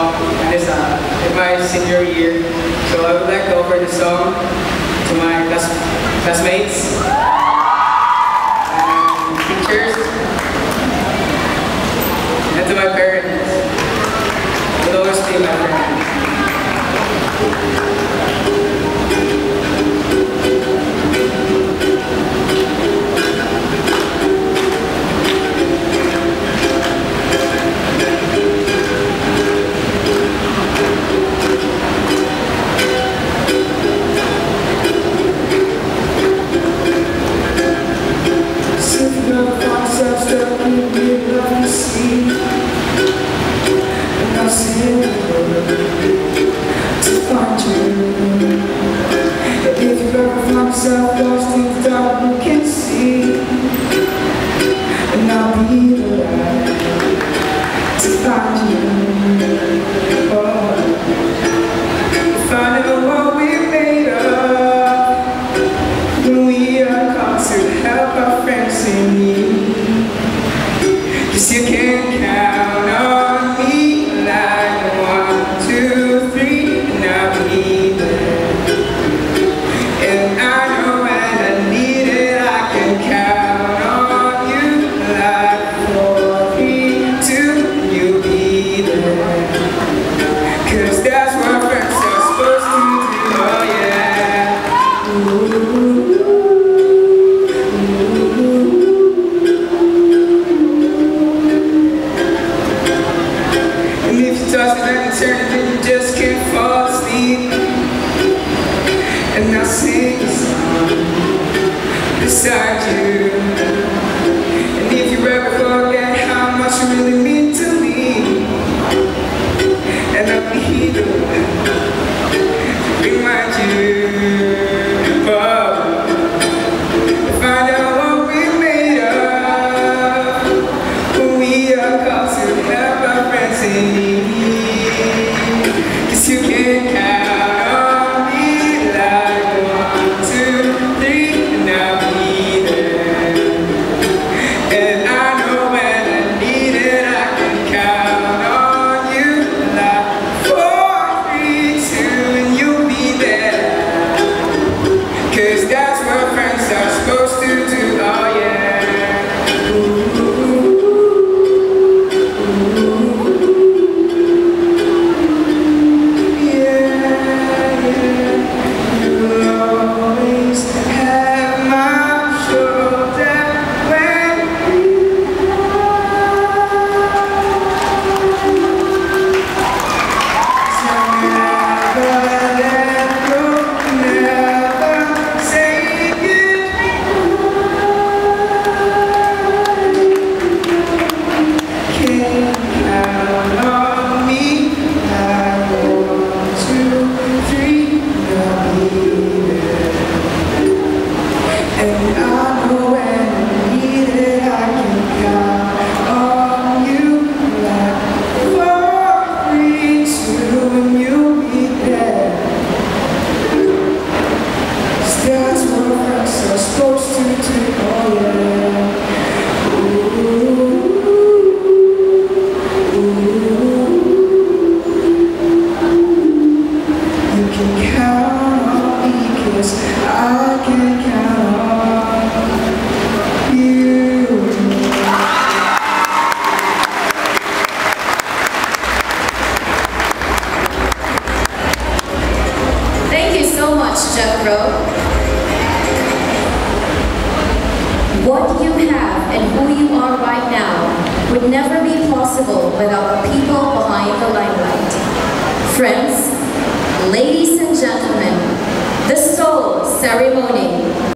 song, and it's in my senior year. So I would like to offer this song to my classmates, and teachers, and to my parents. Will always be my friend. Lost in the dark, you can see, and I'll be the light to find you. Oh, find out what we're made of when we are called to help our friends in need. 'Cause you can count on me like 1, 2, 3, and I'll be there. And I know when I need it, I can count on you like 4, 3, 2, you'll be there. 'Cause that's what friends are supposed to do, oh yeah. And if you toss it and turn it, then you just can't fall asleep. And I'll sing a song beside you. And if you ever forget how much you really mean to me, and I'll be the one to remind you. Oh, find out what we're made of when we are called to help our friends in need. 'Cause you can't count. Jethro. What you have and who you are right now would never be possible without the people behind the limelight. Friends, ladies and gentlemen, the soul ceremony.